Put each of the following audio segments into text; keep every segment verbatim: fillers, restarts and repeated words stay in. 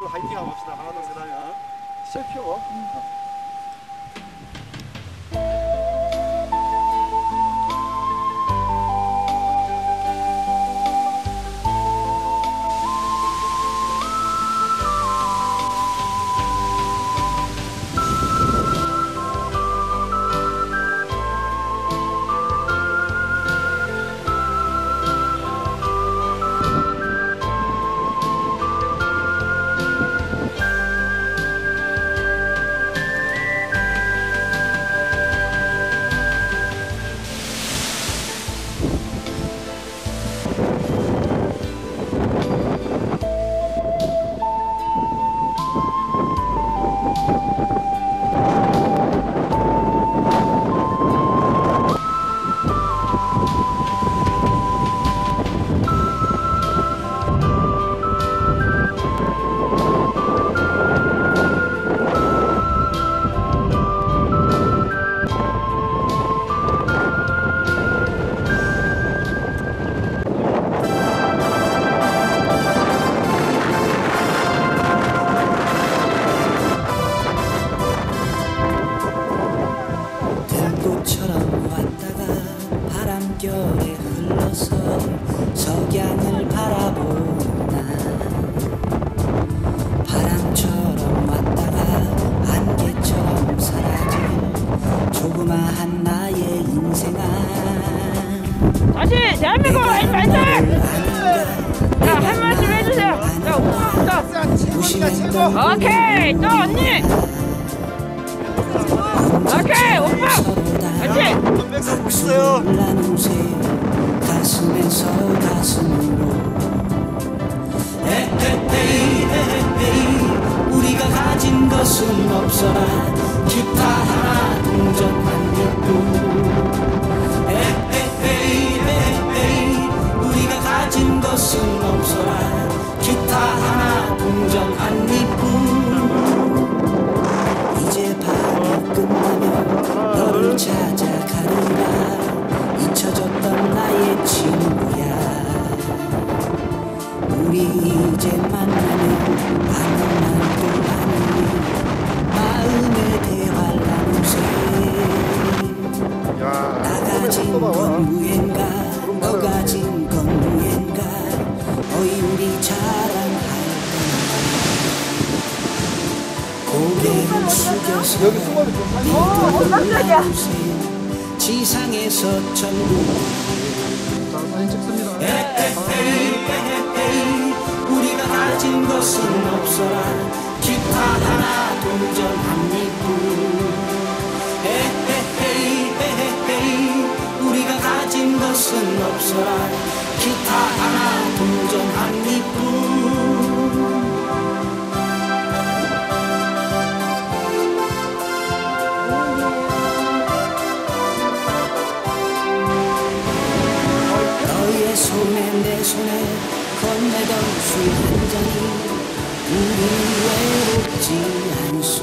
화이팅 한번 합시다. 하나 둘 셋 하면 시작해요. 바람결에 흘러서 석양을 바라보는 날 바람처럼 왔다가 안개처럼 사라진 조그마한 나의 인생아 다시 대한민국 화이팅! 자, 한 말씀 해주세요. 자, 오빠부터. 오케이, 또 언니. 오케이, 오빠. 화이팅! 있어요. 가슴에서 가슴으로 에헤헤헤 우리가 가진 것은 없어라 기타 하나 동전 한 입뿐 에헤헤헤 우리가 가진 것은 없어라 기타 하나 동전 한 입뿐 이제 밤이 끝나면 너를 찾아가리라 잊혀졌던 나의 친구야 우리 이제 만나면 아무 말도 아니니 마음의 대화를 나누세 나 가진 건 무엔가 너 가진 건 무엔가 어이 우리 자랑할까 고개를 숙여서 여기 수건이 좀 어, 깜짝이야 지상에서 전부 사진 찍습니다. 에헤헤헤 우리가 가진 것은 없어라 기타 하나 동전 한 입뿐 에헤헤헤 우리가 가진 것은 없어라 기타 하나 동전 한 입뿐 손에 내 손에 건네던 술 한 잔이 우리 외롭지 않소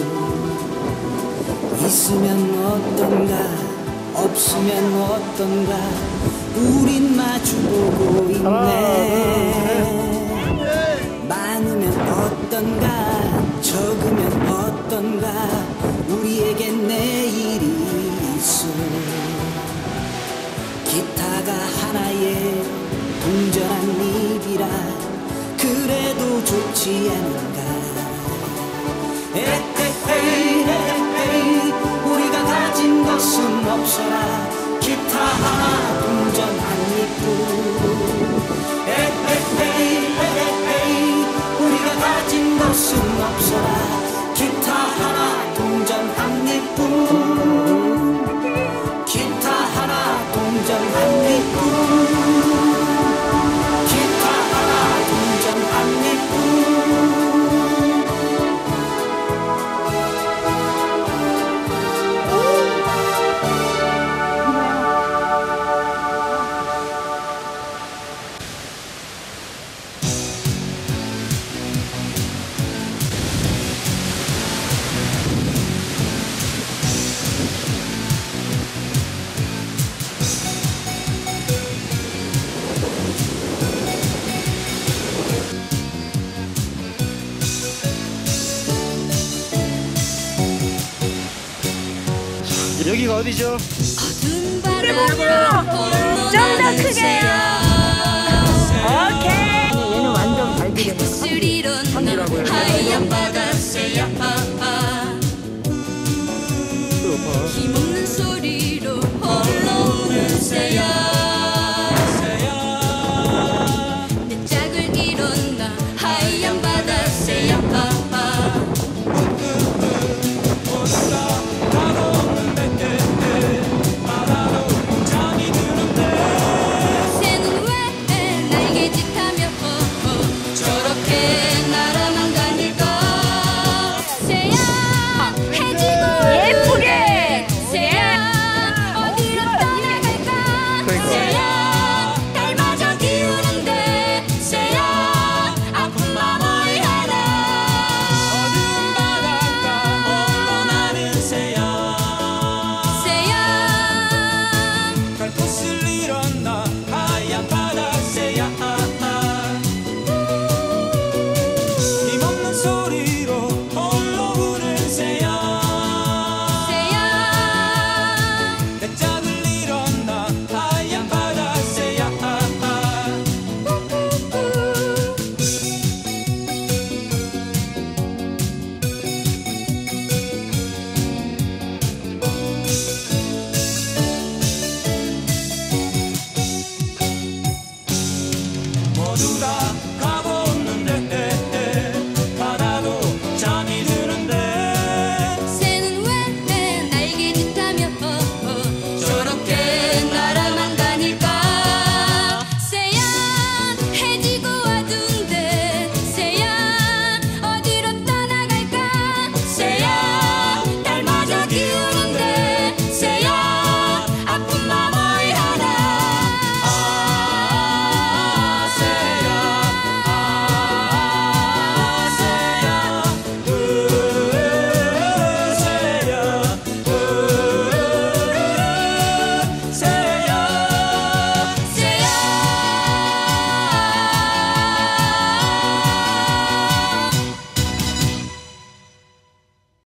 있으면 어떤가 없으면 어떤가 우린 마주보고 있네 많으면 어떤가 적으면 어떤가 우리에겐 내일이 있어 기타가 하나의 동전한 입이라 그래도 좋지 않은가 에헤헤헤 우리가 가진 것은 없어라 기타 하나 동전 한 입뿐 에헤헤헤 우리가 가진 것은 없어라 기타 하나 동전 한 입뿐 기타 하나 동전 한 입뿐 기타 하나 동전 한 입뿐 여기가 어디죠? 좀 더 크게요. 오케이. 얘는 완전 발디뎌. 하얀 바다